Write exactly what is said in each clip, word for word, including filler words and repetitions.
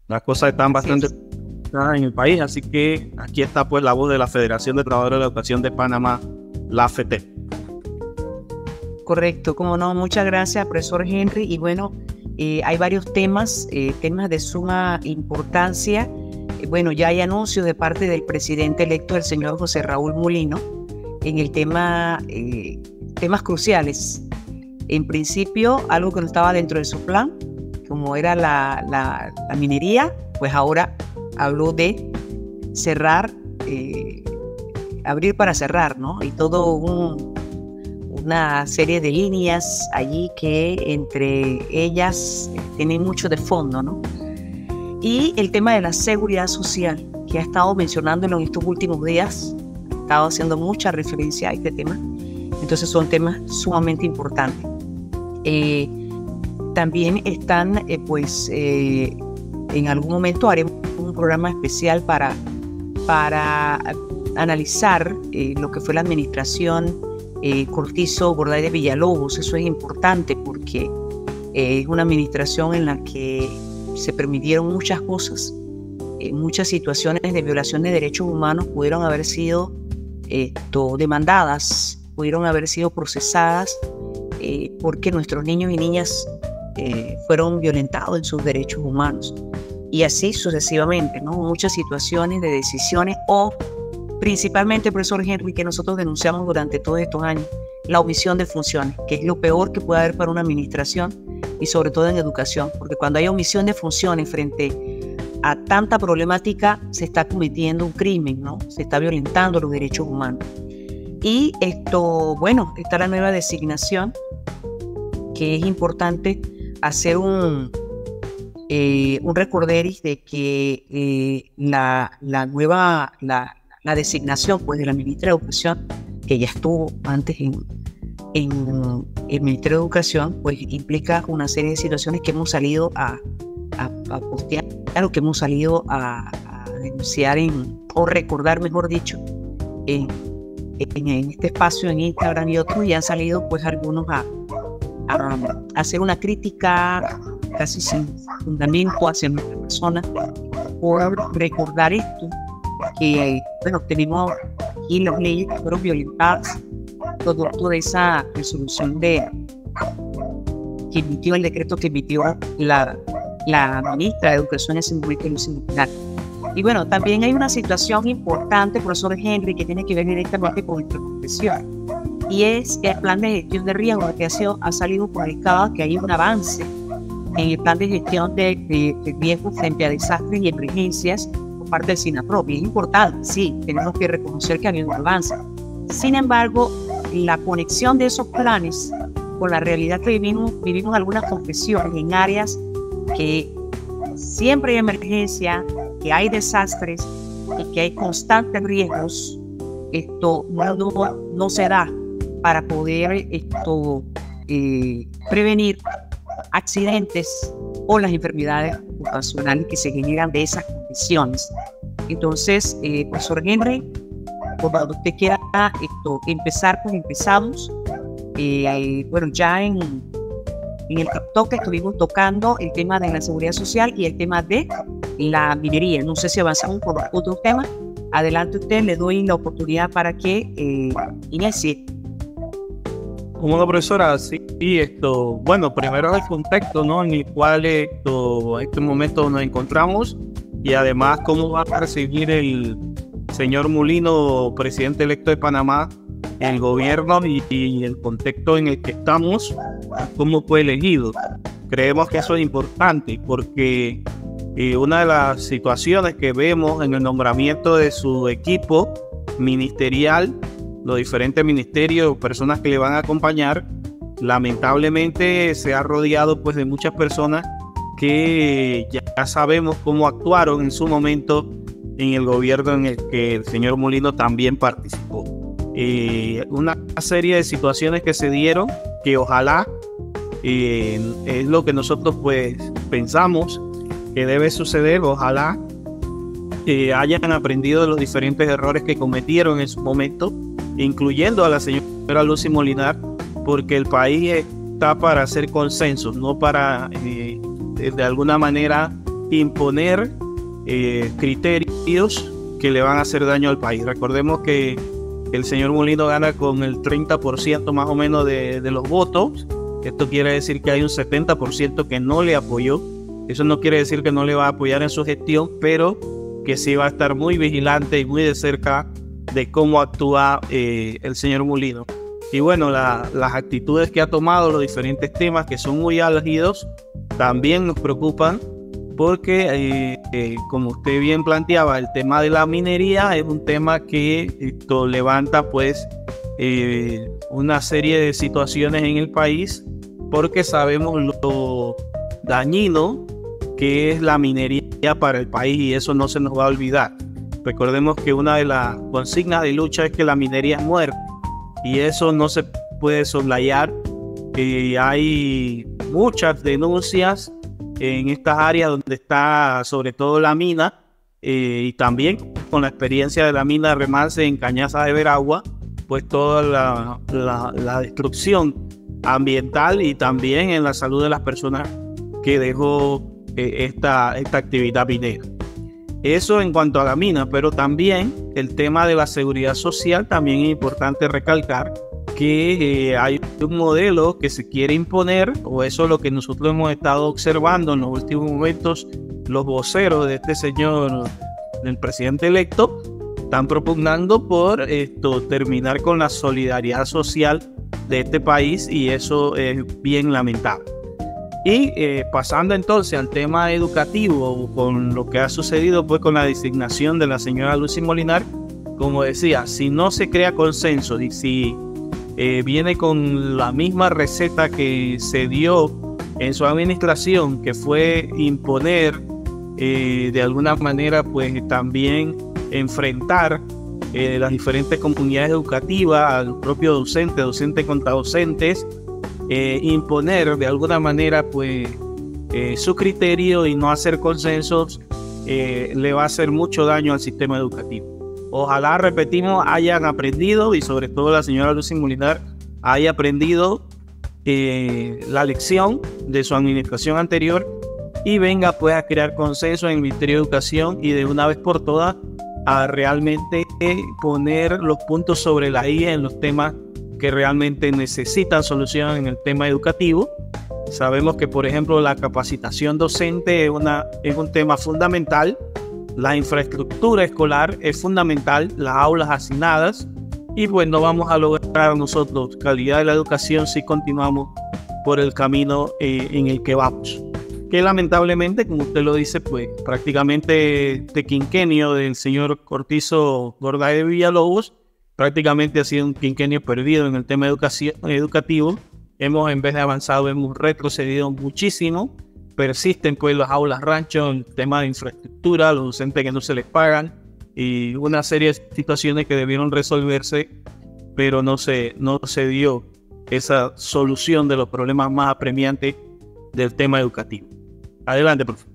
Las cosas están Así bastante es. complicadas en el país, así que aquí está pues la voz de la Federación de Trabajadores de la Educación de Panamá, la F E T. Correcto, como no, muchas gracias, profesor Henry. Y bueno, eh, hay varios temas, eh, temas de suma importancia. Eh, bueno, ya hay anuncios de parte del presidente electo, el señor José Raúl Mulino, en el tema, eh, temas cruciales. En principio, algo que no estaba dentro de su plan, como era la, la, la minería, pues ahora habló de cerrar, eh, abrir para cerrar, ¿no? Y todo un una serie de líneas allí que entre ellas eh, tienen mucho de fondo, ¿no? Y el tema de la seguridad social, que ha estado mencionándolo en estos últimos días, ha estado haciendo mucha referencia a este tema. Entonces son temas sumamente importantes. Eh, también están, eh, pues, eh, en algún momento haremos un programa especial para, para analizar eh, lo que fue la administración Eh, Cortizo Gorday de Villalobos. Eso es importante porque eh, es una administración en la que se permitieron muchas cosas, eh, muchas situaciones de violación de derechos humanos pudieron haber sido eh, demandadas, pudieron haber sido procesadas eh, porque nuestros niños y niñas eh, fueron violentados en sus derechos humanos, y así sucesivamente, ¿no? Muchas situaciones de decisiones o principalmente, profesor Henry, que nosotros denunciamos durante todos estos años, la omisión de funciones, que es lo peor que puede haber para una administración y sobre todo en educación, porque cuando hay omisión de funciones frente a tanta problemática se está cometiendo un crimen, ¿no? Se está violentando los derechos humanos. Y esto, bueno, está la nueva designación, que es importante hacer un, eh, un recorderis de que eh, la, la nueva... La, la designación pues, de la ministra de Educación, que ya estuvo antes en, en el Ministerio de Educación, pues implica una serie de situaciones que hemos salido a, a, a postear, claro, que hemos salido a, a denunciar en, o recordar, mejor dicho, en, en, en este espacio, en Instagram y otros, y han salido pues algunos a, a, a hacer una crítica casi sin fundamento hacia nuestra persona por recordar esto, que, bueno, tenemos aquí las leyes que fueron violentadas, todo, toda esa resolución de, que emitió el decreto que emitió la, la ministra de Educación en ese momento, Lucy Mujica. Y bueno, también hay una situación importante, profesor Henry, que tiene que ver directamente con nuestra profesión, y es el plan de gestión de riesgo, que ha, sido, ha salido publicado que hay un avance en el plan de gestión de, de, de riesgos frente a desastres y emergencias parte del SINAPROP. Y es importante, sí, tenemos que reconocer que ha habido un avance. Sin embargo, la conexión de esos planes con la realidad que vivimos, vivimos algunas confesiones en áreas que siempre hay emergencia, que hay desastres y que hay constantes riesgos. Esto no, no, no se da para poder esto, eh, prevenir accidentes o las enfermedades ocupacionales que se generan de esas condiciones. Entonces, eh, profesor Henry, cuando usted quiera esto, empezar, pues empezamos. Eh, bueno, ya en, en el toque estuvimos tocando el tema de la seguridad social y el tema de la minería. No sé si avanzamos por otro tema. Adelante usted, le doy la oportunidad para que eh, inicie. Como una profesora, sí, esto, bueno, primero el contexto, ¿no? En el cual esto, en este momento nos encontramos, y además cómo va a recibir el señor Mulino, presidente electo de Panamá, el gobierno y, y el contexto en el que estamos, cómo fue elegido. Creemos que eso es importante porque eh, una de las situaciones que vemos en el nombramiento de su equipo ministerial, los diferentes ministerios, personas que le van a acompañar, lamentablemente se ha rodeado pues de muchas personas que ya sabemos cómo actuaron en su momento en el gobierno en el que el señor Mulino también participó. Eh, una serie de situaciones que se dieron que ojalá eh, es lo que nosotros pues pensamos que debe suceder, ojalá eh, hayan aprendido de los diferentes errores que cometieron en su momento, incluyendo a la señora Lucy Molinar, porque el país está para hacer consensos, no para eh, de, de alguna manera imponer eh, criterios que le van a hacer daño al país. Recordemos que el señor Mulino gana con el treinta por ciento más o menos de, de los votos. Esto quiere decir que hay un setenta por ciento que no le apoyó. Eso no quiere decir que no le va a apoyar en su gestión, pero que sí va a estar muy vigilante y muy de cerca de cómo actúa eh, el señor Mulino. Y bueno, la, las actitudes que ha tomado, los diferentes temas que son muy álgidos, también nos preocupan porque, eh, eh, como usted bien planteaba, el tema de la minería es un tema que esto levanta pues eh, una serie de situaciones en el país, porque sabemos lo dañino que es la minería para el país y eso no se nos va a olvidar. Recordemos que una de las consignas de lucha es que la minería es muerte y eso no se puede soslayar. Eh, hay muchas denuncias en estas áreas donde está sobre todo la mina eh, y también con la experiencia de la mina de Remance en Cañaza de Veragua, pues toda la, la, la destrucción ambiental y también en la salud de las personas que dejó eh, esta, esta actividad minera. Eso en cuanto a la mina, pero también el tema de la seguridad social, también es importante recalcar que eh, hay un modelo que se quiere imponer, o eso es lo que nosotros hemos estado observando en los últimos momentos. Los voceros de este señor, del presidente electo, están propugnando por esto terminar con la solidaridad social de este país y eso es bien lamentable. Y eh, pasando entonces al tema educativo, con lo que ha sucedido pues con la designación de la señora Lucy Molinar, como decía, si no se crea consenso y si eh, viene con la misma receta que se dio en su administración, que fue imponer eh, de alguna manera pues también enfrentar eh, las diferentes comunidades educativas, a los propios docentes, docentes contra docentes, Eh, imponer de alguna manera pues eh, su criterio y no hacer consensos, eh, le va a hacer mucho daño al sistema educativo. Ojalá, repetimos, hayan aprendido y sobre todo la señora Lucy Molinar haya aprendido eh, la lección de su administración anterior y venga pues a crear consenso en el Ministerio de Educación y de una vez por todas a realmente eh, poner los puntos sobre la I en los temas que realmente necesitan solución en el tema educativo. Sabemos que, por ejemplo, la capacitación docente es, una, es un tema fundamental, la infraestructura escolar es fundamental, las aulas asignadas, y pues no vamos a lograr nosotros calidad de la educación si continuamos por el camino eh, en el que vamos. Que lamentablemente, como usted lo dice, pues prácticamente este quinquenio del señor Cortizo Gorday de Villalobos prácticamente ha sido un quinquenio perdido en el tema educación, educativo. Hemos, en vez de avanzado, hemos retrocedido muchísimo. Persisten pues las aulas rancho, el tema de infraestructura, los docentes que no se les pagan y una serie de situaciones que debieron resolverse, pero no se, no se dio esa solución de los problemas más apremiantes del tema educativo. Adelante, profesor.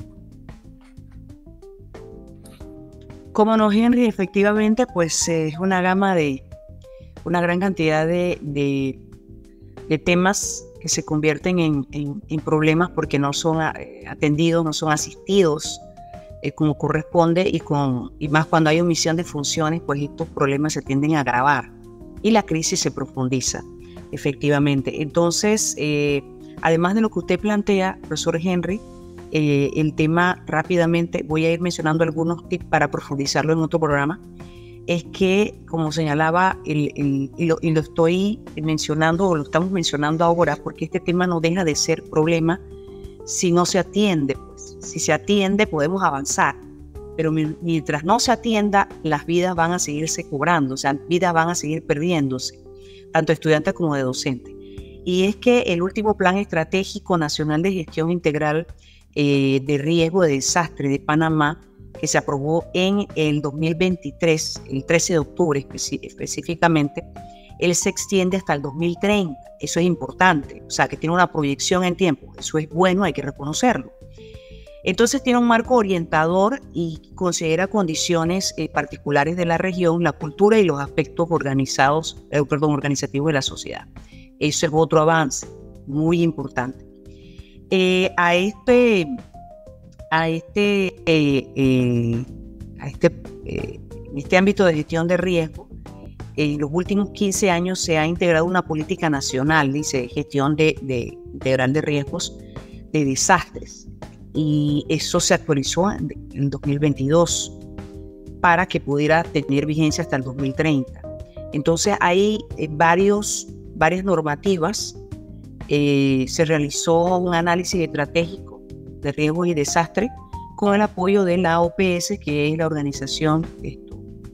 Cómo no, Henry, efectivamente, pues eh, es una gama de, una gran cantidad de, de, de temas que se convierten en, en, en problemas porque no son eh, atendidos, no son asistidos eh, como corresponde y, con, y más cuando hay omisión de funciones, pues estos problemas se tienden a agravar y la crisis se profundiza, efectivamente. Entonces, eh, además de lo que usted plantea, profesor Henry, Eh, el tema rápidamente, voy a ir mencionando algunos tips para profundizarlo en otro programa, es que, como señalaba, el, el, y, lo, y lo estoy mencionando, o lo estamos mencionando ahora, porque este tema no deja de ser problema si no se atiende. Pues. Si se atiende, podemos avanzar, pero mientras no se atienda, las vidas van a seguirse cobrando, o sea, vidas van a seguir perdiéndose, tanto estudiantes como de docentes. Y es que el último Plan Estratégico Nacional de Gestión Integral Eh, de riesgo de desastre de Panamá, que se aprobó en el dos mil veintitrés, el trece de octubre especi- específicamente, él se extiende hasta el dos mil treinta. Eso es importante, o sea, que tiene una proyección en tiempo. Eso es bueno, hay que reconocerlo. Entonces tiene un marco orientador y considera condiciones eh, particulares de la región, la cultura y los aspectos organizados, eh, perdón, organizativos de la sociedad. Eso es otro avance muy importante. Eh, a, este, a este, eh, eh, a este, eh, en este ámbito de gestión de riesgo, en los últimos quince años se ha integrado una política nacional, dice, gestión de, de integral de riesgos de desastres. Y eso se actualizó en, en dos mil veintidós para que pudiera tener vigencia hasta el dos mil treinta. Entonces hay eh, varios, varias normativas. Eh, se realizó un análisis estratégico de riesgos y desastres con el apoyo de la O P S, que es la Organización esto,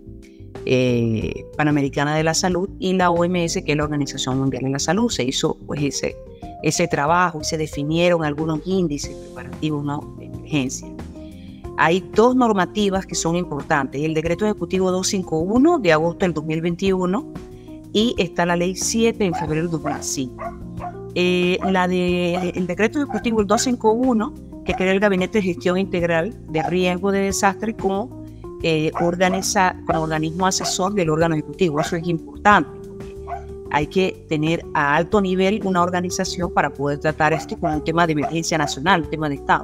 eh, Panamericana de la Salud, y la O M S, que es la Organización Mundial de la Salud. Se hizo pues ese, ese trabajo y se definieron algunos índices preparativos ¿no? de emergencia. Hay dos normativas que son importantes: el Decreto Ejecutivo doscientos cincuenta y uno de agosto del dos mil veintiuno y está la Ley siete en febrero del dos mil cinco. Eh, la de, el Decreto Ejecutivo doscientos cincuenta y uno, que crea el Gabinete de Gestión Integral de Riesgo de Desastre como, eh, organiza, como organismo asesor del órgano ejecutivo. Eso es importante. Hay que tener a alto nivel una organización para poder tratar esto como un tema de emergencia nacional, un tema de Estado.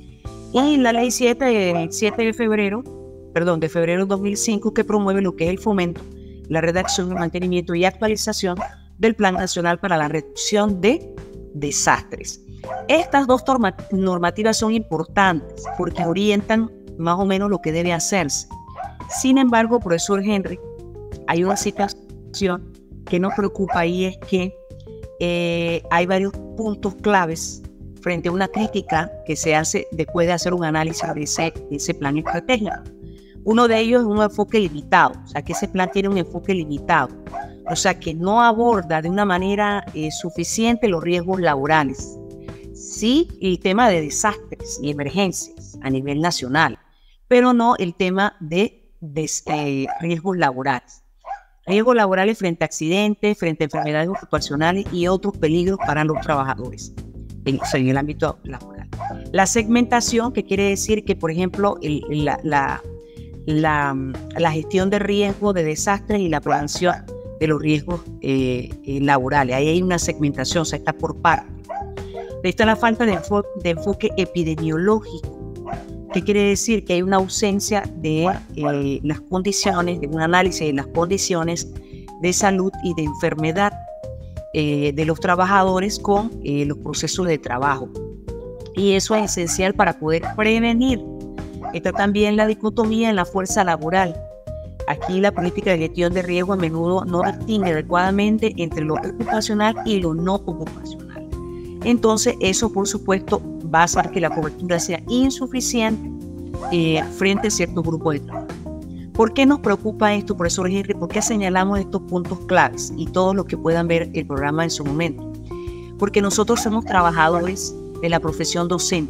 Y la Ley siete, el siete de febrero, perdón, de febrero de dos mil cinco, que promueve lo que es el fomento, la redacción, el mantenimiento y actualización del Plan Nacional para la Reducción de Desastres. Estas dos normativas son importantes porque orientan más o menos lo que debe hacerse. Sin embargo, profesor Henry, hay una situación que nos preocupa y es que eh, hay varios puntos claves frente a una crítica que se hace después de hacer un análisis de ese, de ese plan estratégico. Uno de ellos es un enfoque limitado, o sea que ese plan tiene un enfoque limitado, o sea que no aborda de una manera eh, suficiente los riesgos laborales. Sí, el tema de desastres y emergencias a nivel nacional, pero no el tema de, de eh, riesgos laborales. Riesgos laborales frente a accidentes, frente a enfermedades ocupacionales y otros peligros para los trabajadores en, o sea, en el ámbito laboral. La segmentación, que quiere decir que, por ejemplo, el, la, la, la, la gestión de riesgo de desastres y la prevención de los riesgos eh, eh, laborales. Ahí hay una segmentación, o sea, está por parte. Está la falta de, enfo de enfoque epidemiológico, que quiere decir que hay una ausencia de eh, las condiciones, de un análisis de las condiciones de salud y de enfermedad eh, de los trabajadores con eh, los procesos de trabajo. Y eso es esencial para poder prevenir. Está también la dicotomía en la fuerza laboral. Aquí la política de gestión de riesgo a menudo no distingue adecuadamente entre lo ocupacional y lo no ocupacional. Entonces eso, por supuesto, va a hacer que la cobertura sea insuficiente eh, frente a ciertos grupos de trabajo. ¿Por qué nos preocupa esto, profesor Henry? ¿Por qué señalamos estos puntos claves y todos los que puedan ver el programa en su momento? Porque nosotros somos trabajadores de la profesión docente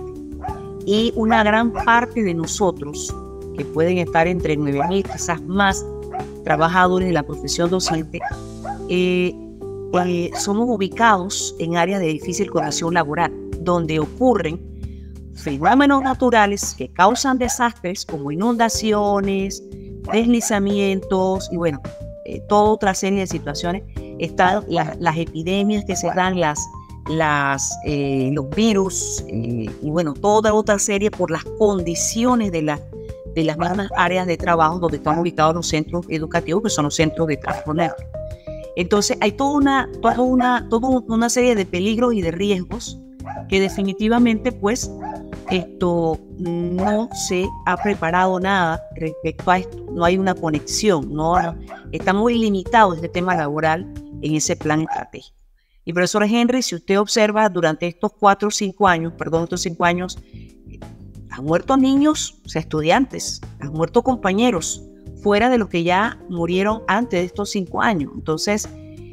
y una gran parte de nosotros, que pueden estar entre nueve mil, quizás más, trabajadores de la profesión docente, eh, eh, somos ubicados en áreas de difícil conexión laboral, donde ocurren fenómenos naturales que causan desastres como inundaciones, deslizamientos y bueno, eh, toda otra serie de situaciones. Están la, las epidemias que se dan, las, las, eh, los virus eh, y bueno, toda otra serie por las condiciones de, la, de las mismas áreas de trabajo donde están ubicados los centros educativos, que son los centros de trabajo negro. Entonces hay toda una, toda una, toda una serie de peligros y de riesgos que definitivamente pues esto no se ha preparado nada respecto a esto. No hay una conexión, no está muy limitado este tema laboral en ese plan estratégico. Y profesor Henry, si usted observa durante estos cuatro o cinco años, perdón, estos cinco años, han muerto niños, o sea, estudiantes, han muerto compañeros, fuera de los que ya murieron antes de estos cinco años. Entonces,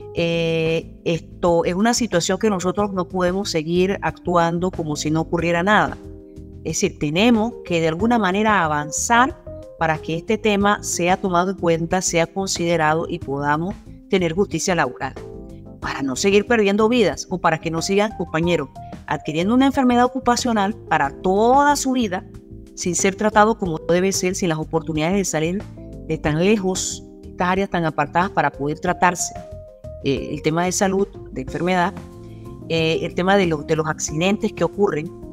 eh, esto es una situación que nosotros no podemos seguir actuando como si no ocurriera nada. Es decir, tenemos que de alguna manera avanzar para que este tema sea tomado en cuenta, sea considerado y podamos tener justicia laboral, para no seguir perdiendo vidas o para que no sigan compañeros adquiriendo una enfermedad ocupacional para toda su vida sin ser tratado como debe ser, sin las oportunidades de salir de tan lejos, de estas áreas tan apartadas para poder tratarse. Eh, el tema de salud, de enfermedad, eh, el tema de, lo, de los accidentes que ocurren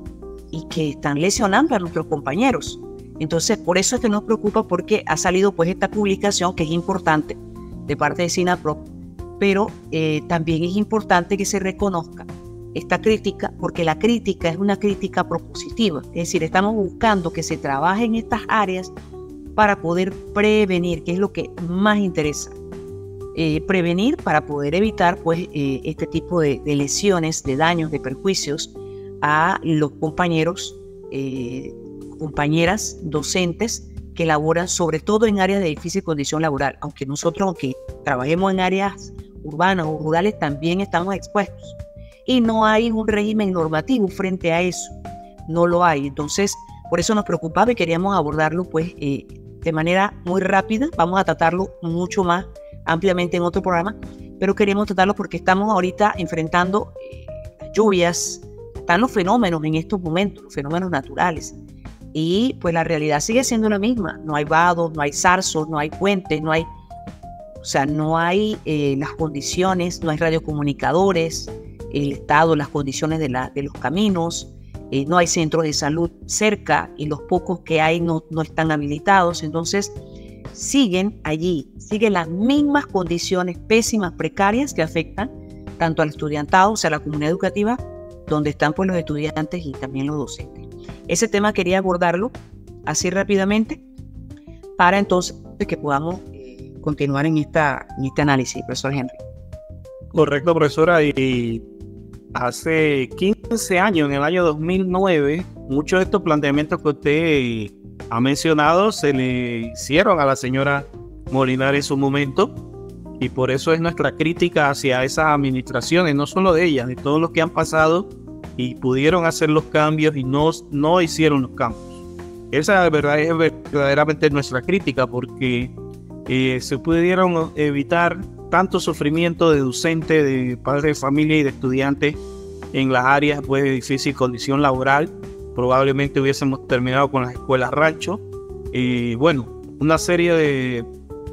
y que están lesionando a nuestros compañeros. Entonces, por eso es que nos preocupa, porque ha salido pues esta publicación que es importante de parte de SINAPROC, pero eh, también es importante que se reconozca esta crítica, porque la crítica es una crítica propositiva, es decir, estamos buscando que se trabaje en estas áreas para poder prevenir, que es lo que más interesa. Eh, prevenir para poder evitar pues eh, este tipo de, de lesiones, de daños, de perjuicios a los compañeros, eh, compañeras docentes que laboran sobre todo en áreas de difícil condición laboral, aunque nosotros, aunque trabajemos en áreas urbanas o rurales, también estamos expuestos y no hay un régimen normativo frente a eso, no lo hay. Entonces, por eso nos preocupaba y queríamos abordarlo pues eh, de manera muy rápida. Vamos a tratarlo mucho más ampliamente en otro programa, pero queremos tratarlo porque estamos ahorita enfrentando eh, las lluvias, están los fenómenos en estos momentos, los fenómenos naturales, y pues la realidad sigue siendo la misma. No hay vados, no hay zarzos, no hay puentes, no hay, o sea, no hay eh, las condiciones, no hay radiocomunicadores, el estado, las condiciones de, la, de los caminos, eh, no hay centros de salud cerca y los pocos que hay no, no están habilitados. Entonces siguen allí, siguen las mismas condiciones pésimas, precarias, que afectan tanto al estudiantado, o sea, a la comunidad educativa, donde están pues los estudiantes y también los docentes. Ese tema quería abordarlo así rápidamente para entonces que podamos eh, continuar en, esta, en este análisis, profesor Henry. Correcto, profesora. Y hace quince años, en el año dos mil nueve, muchos de estos planteamientos que usted ha mencionado se le hicieron a la señora Molinar en su momento, y por eso es nuestra crítica hacia esas administraciones, no solo de ellas, de todos los que han pasado y pudieron hacer los cambios y no, no hicieron los cambios. Esa verdad es verdaderamente nuestra crítica, porque eh, se pudieron evitar tanto sufrimiento de docentes, de padres de familia y de estudiantes en las áreas pues, de difícil condición laboral. Probablemente hubiésemos terminado con las escuelas rancho. Y bueno, una serie de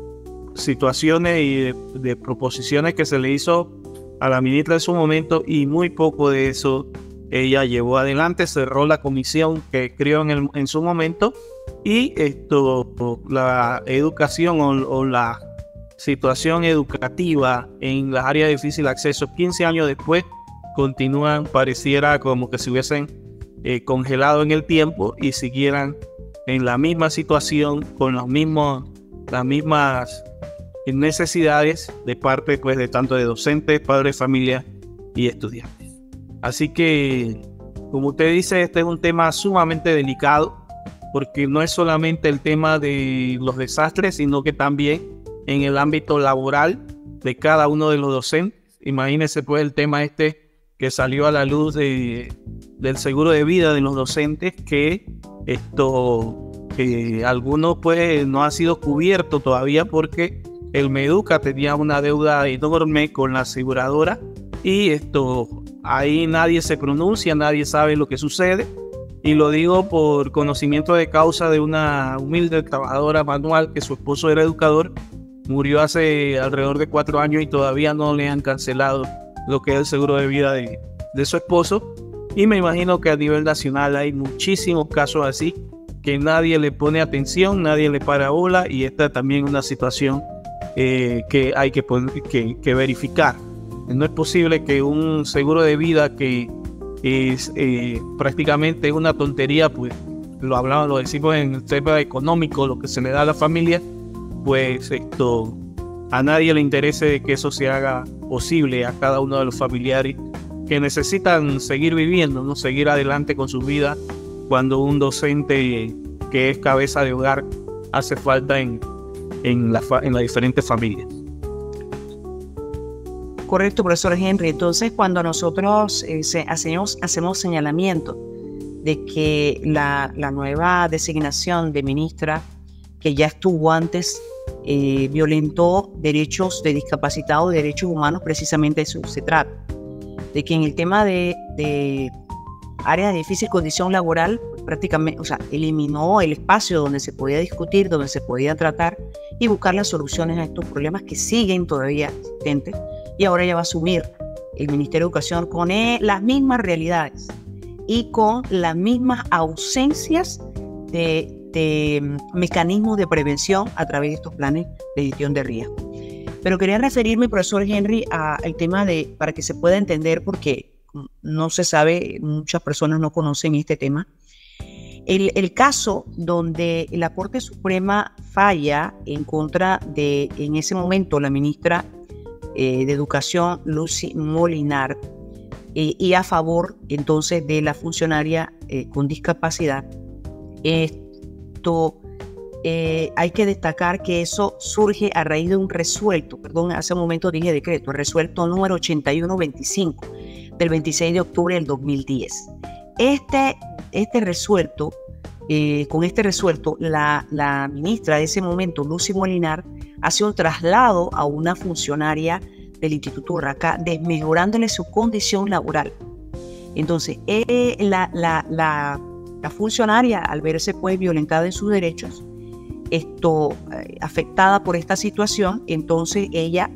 situaciones y de, de proposiciones que se le hizo a la ministra en su momento, y muy poco de eso ella llevó adelante. Cerró la comisión que creó en, el, en su momento, y esto, la educación o, o la situación educativa en las áreas de difícil acceso quince años después continúan, pareciera como que se hubiesen eh, congelado en el tiempo y siguieran en la misma situación, con los mismos, las mismas necesidades de parte pues, de tanto de docentes, padres de familia y estudiantes. Así que, como usted dice, este es un tema sumamente delicado, porque no es solamente el tema de los desastres, sino que también en el ámbito laboral de cada uno de los docentes. Imagínense pues el tema este que salió a la luz de, del seguro de vida de los docentes, que esto que algunos pues no ha sido cubierto todavía porque el Meduca tenía una deuda enorme con la aseguradora, y esto ahí nadie se pronuncia, nadie sabe lo que sucede. Y lo digo por conocimiento de causa de una humilde trabajadora manual que su esposo era educador. Murió hace alrededor de cuatro años y todavía no le han cancelado lo que es el seguro de vida de, de su esposo. Y me imagino que a nivel nacional hay muchísimos casos así que nadie le pone atención, nadie le para bola, y esta también es una situación eh, que hay que, que, que verificar. No es posible que un seguro de vida que es eh, prácticamente una tontería, pues lo hablamos, lo decimos en el tema económico, lo que se le da a la familia, pues esto a nadie le interese que eso se haga posible a cada uno de los familiares que necesitan seguir viviendo, no seguir adelante con su vida, cuando un docente que es cabeza de hogar hace falta en, en, la, en las diferentes familias. Correcto, profesor Henry. Entonces, cuando nosotros eh, se, hacemos, hacemos señalamiento de que la, la nueva designación de ministra, que ya estuvo antes, eh, violentó derechos de discapacitados, derechos humanos, precisamente eso se trata. De que en el tema de, de áreas de difícil condición laboral, prácticamente, o sea, eliminó el espacio donde se podía discutir, donde se podía tratar y buscar las soluciones a estos problemas que siguen todavía existentes. Y ahora ya va a asumir el Ministerio de Educación con él, las mismas realidades. y con las mismas ausencias de, de mecanismos de prevención a través de estos planes de gestión de riesgo. Pero quería referirme, profesor Henry, al tema de, para que se pueda entender, porque no se sabe, muchas personas no conocen este tema. El, el caso donde la Corte Suprema falla en contra de, en ese momento, la ministra eh, de Educación, Lucy Molinar, eh, y a favor entonces de la funcionaria eh, con discapacidad. Esto eh, hay que destacar que eso surge a raíz de un resuelto, perdón, hace un momento dije decreto, el resuelto número ochenta y uno veinticinco del veintiséis de octubre del dos mil diez. Este, este resuelto, eh, con este resuelto, la, la ministra de ese momento, Lucy Molinar, hace un traslado a una funcionaria del Instituto Urraca, desmejorándole su condición laboral. Entonces, eh, la, la, la, la funcionaria, al verse pues violentada en sus derechos, esto, eh, afectada por esta situación, entonces ella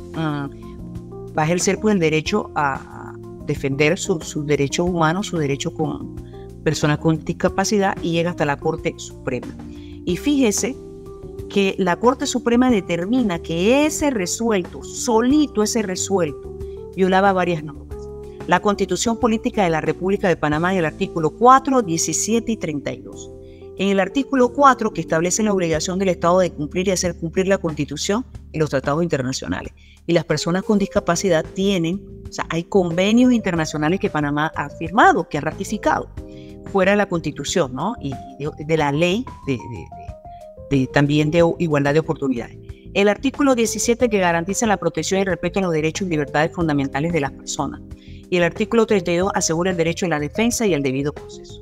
uh, va a ejercer pues el derecho a, a defender sus su derechos humanos, sus derechos con personas con discapacidad, y llega hasta la Corte Suprema. Y fíjese que la Corte Suprema determina que ese resuelto, solito ese resuelto, violaba varias normas. La Constitución Política de la República de Panamá y el artículo cuatro, diecisiete y treinta y dos. En el artículo cuatro, que establece la obligación del Estado de cumplir y hacer cumplir la Constitución y los tratados internacionales. Y las personas con discapacidad tienen, o sea, hay convenios internacionales que Panamá ha firmado, que ha ratificado, fuera de la Constitución, ¿no? Y de, de la ley de, de, de, de, también de igualdad de oportunidades. El artículo diecisiete, que garantiza la protección y el respeto a los derechos y libertades fundamentales de las personas. Y el artículo treinta y dos asegura el derecho a la defensa y el debido proceso.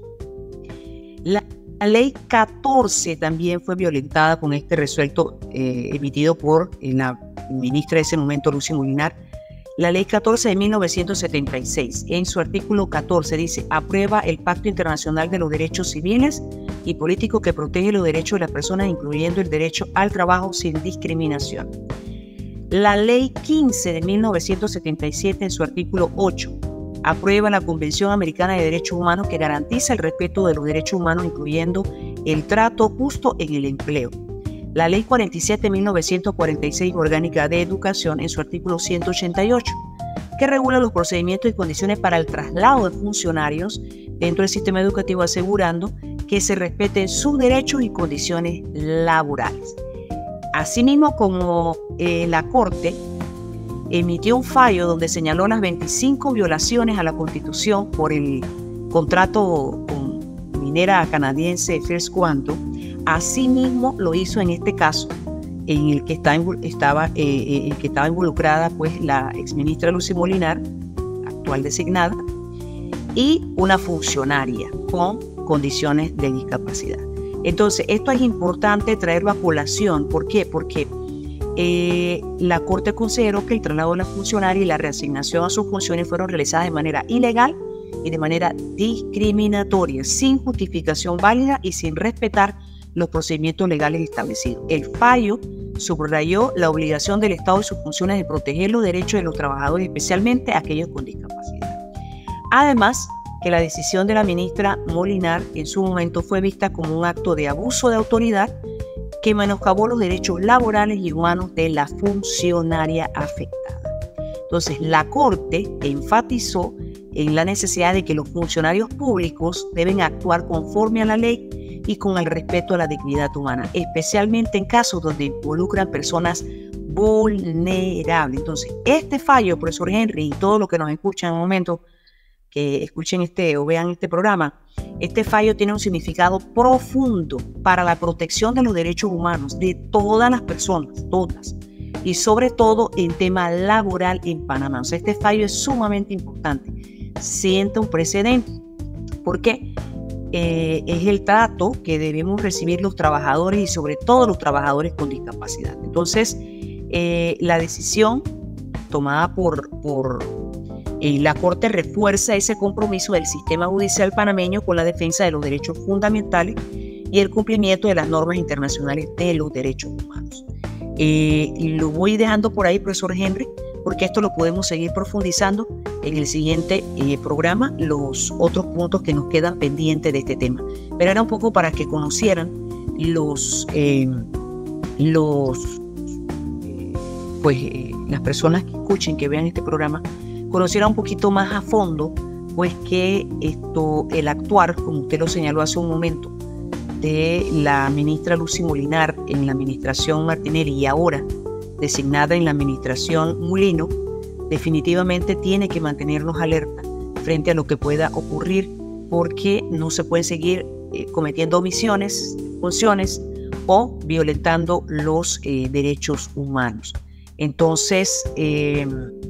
La, la ley catorce también fue violentada con este resuelto eh, emitido por eh, la ministra de ese momento, Lucy Molinar. La ley catorce de mil novecientos setenta y seis, en su artículo catorce dice: aprueba el Pacto Internacional de los Derechos Civiles y Políticos que protege los derechos de las personas, incluyendo el derecho al trabajo sin discriminación. La ley quince de mil novecientos setenta y siete, en su artículo ocho, aprueba la Convención Americana de Derechos Humanos, que garantiza el respeto de los derechos humanos, incluyendo el trato justo en el empleo. La Ley cuarenta y siete de mil novecientos cuarenta y seis, Orgánica de Educación, en su artículo ciento ochenta y ocho, que regula los procedimientos y condiciones para el traslado de funcionarios dentro del sistema educativo, asegurando que se respeten sus derechos y condiciones laborales. Asimismo, como eh, la Corte emitió un fallo donde señaló las veinticinco violaciones a la Constitución por el contrato con minera canadiense First Quantum, asimismo lo hizo en este caso, en el que está, estaba, eh, el que estaba involucrada pues la exministra Lucy Molinar, actual designada, y una funcionaria con condiciones de discapacidad. Entonces, esto es importante traerlo a colación. ¿Por qué? Porque eh, la Corte consideró que el traslado de la funcionaria y la reasignación a sus funciones fueron realizadas de manera ilegal y de manera discriminatoria, sin justificación válida y sin respetar los procedimientos legales establecidos. El fallo subrayó la obligación del Estado y sus funciones de proteger los derechos de los trabajadores, especialmente aquellos con discapacidad. Además, que la decisión de la ministra Molinar en su momento fue vista como un acto de abuso de autoridad que menoscabó los derechos laborales y humanos de la funcionaria afectada. Entonces, la Corte enfatizó en la necesidad de que los funcionarios públicos deben actuar conforme a la ley y con el respeto a la dignidad humana, especialmente en casos donde involucran personas vulnerables. Entonces, este fallo, profesor Henry, y todo lo que nos escuchan en el momento, que escuchen este o vean este programa, este fallo tiene un significado profundo para la protección de los derechos humanos de todas las personas, todas, y sobre todo en tema laboral en Panamá. O sea, este fallo es sumamente importante, sienta un precedente, porque eh, es el trato que debemos recibir los trabajadores y sobre todo los trabajadores con discapacidad. Entonces, eh, la decisión tomada por... por Y la Corte refuerza ese compromiso del sistema judicial panameño con la defensa de los derechos fundamentales y el cumplimiento de las normas internacionales de los derechos humanos. Eh, y lo voy dejando por ahí, profesor Henry, porque esto lo podemos seguir profundizando en el siguiente eh, programa, los otros puntos que nos quedan pendientes de este tema. Pero era un poco para que conocieran los, eh, los eh, pues eh, las personas que escuchen, que vean este programa, conocieran un poquito más a fondo, pues que esto, el actuar, como usted lo señaló hace un momento, de la ministra Lucy Molinar en la administración Martinelli y ahora designada en la administración Mulino, definitivamente tiene que mantenernos alerta frente a lo que pueda ocurrir, porque no se puede seguir eh, cometiendo omisiones, funciones o violentando los eh, derechos humanos. Entonces, eh,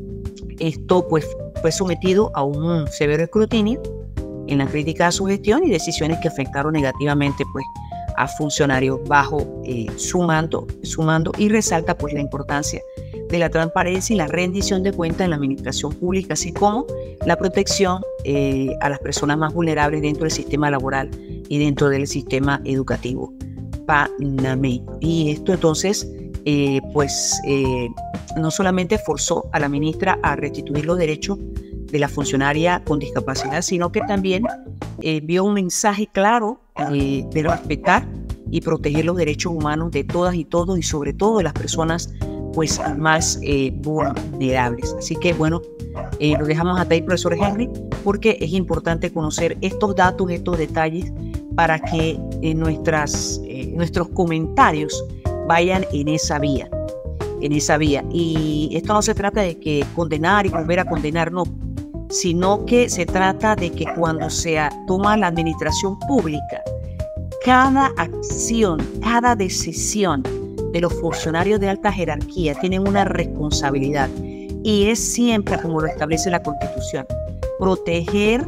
esto pues fue sometido a un severo escrutinio en la crítica a su gestión y decisiones que afectaron negativamente pues a funcionarios bajo eh, su mando, su mando y resalta pues la importancia de la transparencia y la rendición de cuentas en la administración pública, así como la protección eh, a las personas más vulnerables dentro del sistema laboral y dentro del sistema educativo panameño. Y esto entonces eh, pues eh, no solamente forzó a la ministra a restituir los derechos de la funcionaria con discapacidad, sino que también eh, envió un mensaje claro eh, de respetar y proteger los derechos humanos de todas y todos, y sobre todo de las personas pues más eh, vulnerables. Así que bueno, eh, lo dejamos hasta ahí, profesor Henry, porque es importante conocer estos datos, estos detalles, para que eh, nuestras, eh, nuestros comentarios vayan en esa vía, en esa vía. Y esto no se trata de que condenar y volver a condenar, no, sino que se trata de que cuando se toma la administración pública, cada acción, cada decisión de los funcionarios de alta jerarquía tienen una responsabilidad, y es siempre como lo establece la Constitución: proteger,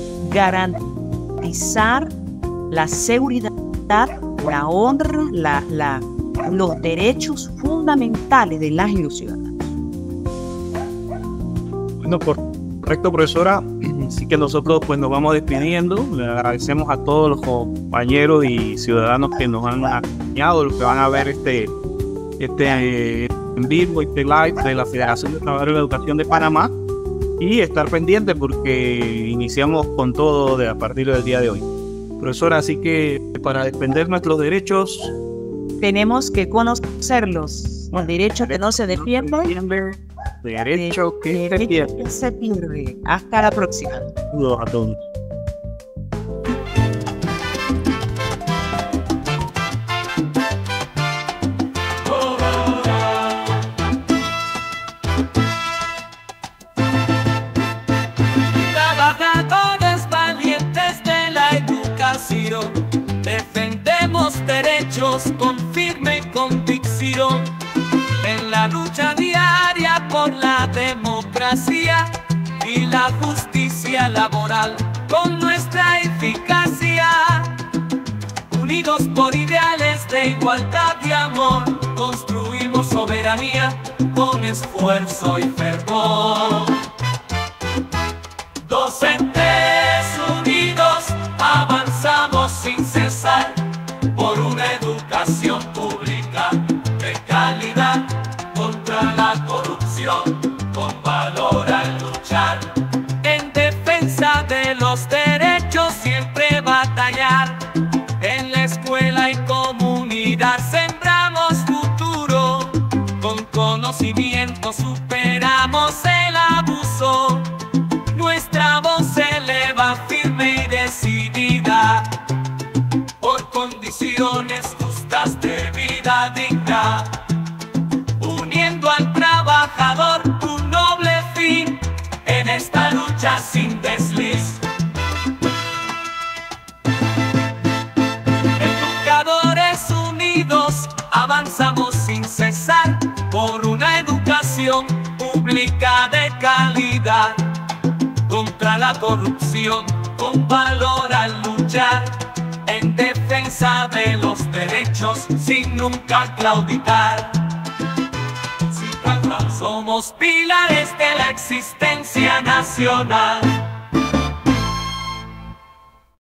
garantizar la seguridad, la honra, la, la, los derechos fundamentales de las y los ciudadanos. Bueno, correcto, profesora. Así que nosotros pues nos vamos despidiendo. Le agradecemos a todos los compañeros y ciudadanos que nos han acompañado, los que van a ver este, este eh, en vivo, este live de la Federación de Trabajadores de la Educación de Panamá, y estar pendientes porque iniciamos con todo de, a partir del día de hoy. Profesora, así que para defender nuestros derechos tenemos que conocerlos. Los derechos que no se defienden, derecho que se pierde. se pierde. Hasta la próxima. Saludos a todos. Trabajadores valientes de la educación, defendemos derechos con firme convicción. En la lucha diaria por la democracia y la justicia laboral, con nuestra eficacia, unidos por ideales de igualdad y amor, construimos soberanía con esfuerzo y fervor. Docentes unidos, avanzamos sin cesar por una educación pública de calidad, contra la corrupción, con valor al luchar, en defensa de los derechos siempre batallar. En la escuela y comunidad sembramos futuro, con conocimiento superamos el abuso. Nuestra voz se eleva firme y decidida, por condiciones justas de vida digna, uniendo al trabajador un noble fin en esta lucha sin desliz. Educadores unidos, avanzamos sin cesar por una educación pública de calidad, contra la corrupción, con valor al luchar, en defensa de los derechos sin nunca claudicar. Somos pilares de la existencia nacional.